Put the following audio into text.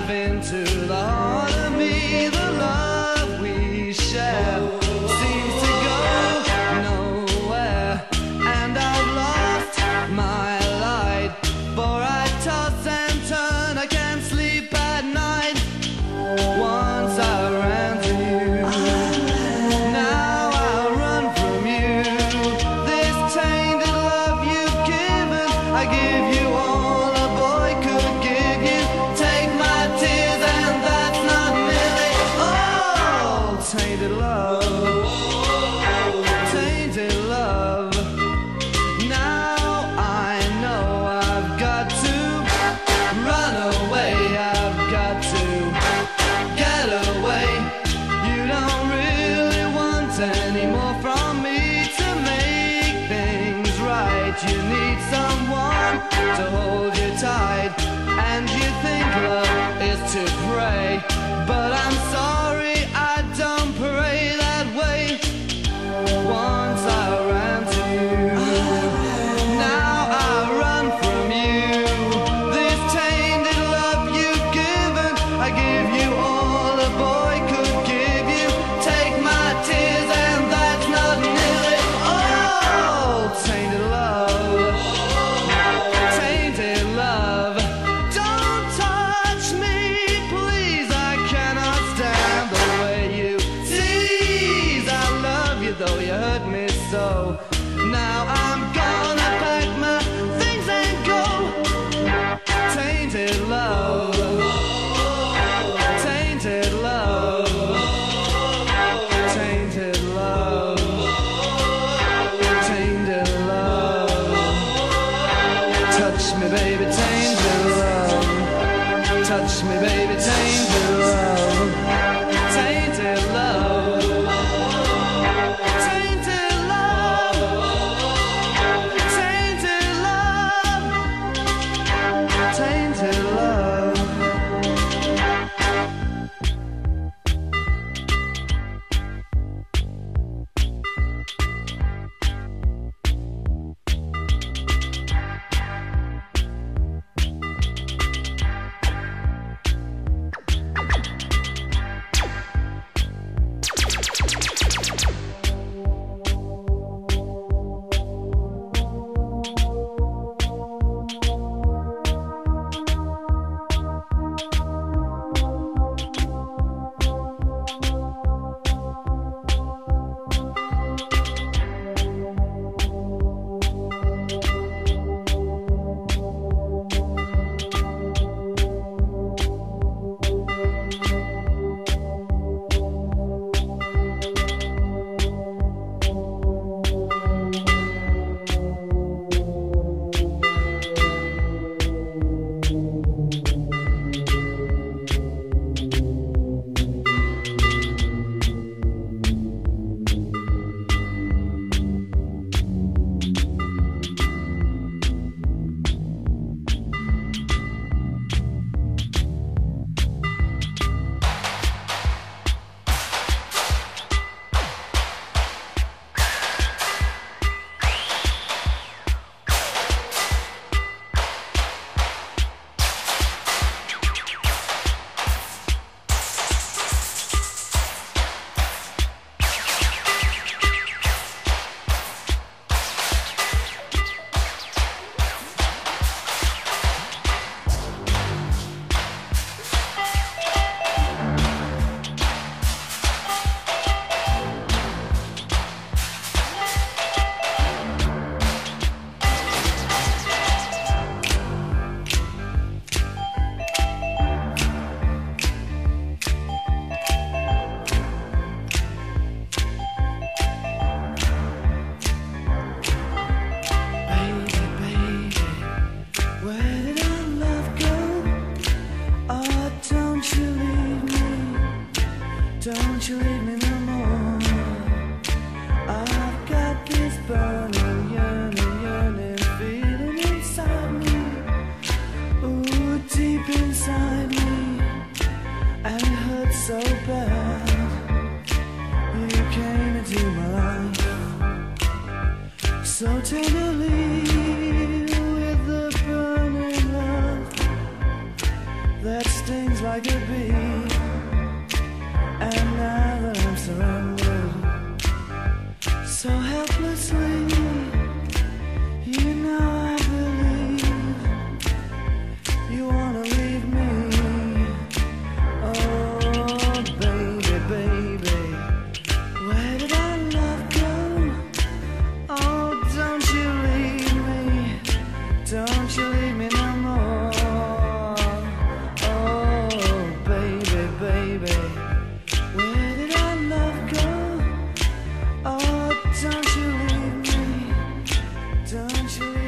dive into the heart of me. The love we share seems to go nowhere, and I've lost my light, for I toss and turn, I can't sleep at night. Once I ran to you, now I run from you. This tainted love you've given, I give you all a boy could give you. Take my tears and that's not nearly all. Tainted love, tainted love. Now I know I've got to run away, I've got to get away. You don't really want any more from me to make things right. You need someone to hold you tight, and you think love is to pray, but I'm sorry, I don't pray that way. Once I ran to you, now I run from you. This tainted love you've given, I give you all a boy could give you. Take my tears and that's not nearly all. Tainted love, tainted love. Don't touch me, please, I cannot stand the way you tease. I love you though you hurt me so. Now I'm gonna pack my things and go. Tainted love, tainted love, tainted love, tainted love. Touch me, baby, tainted love. Touch me, baby, tainted love. Tainted love, tainted love, tainted love, tainted love. Don't you leave me no more. I've got this burning, yearning feeling inside me. Ooh, deep inside me, and it hurts so bad. You came into my life so tenderly, with the burning love that's stings like a bee. And now that I'm surrendered so helplessly, you know I believe you wanna leave me. Oh baby, baby, where did our love go? Oh, don't you leave me, don't you leave me no more. Oh baby, baby, where did our love go? Oh, don't you leave me, don't you leave me.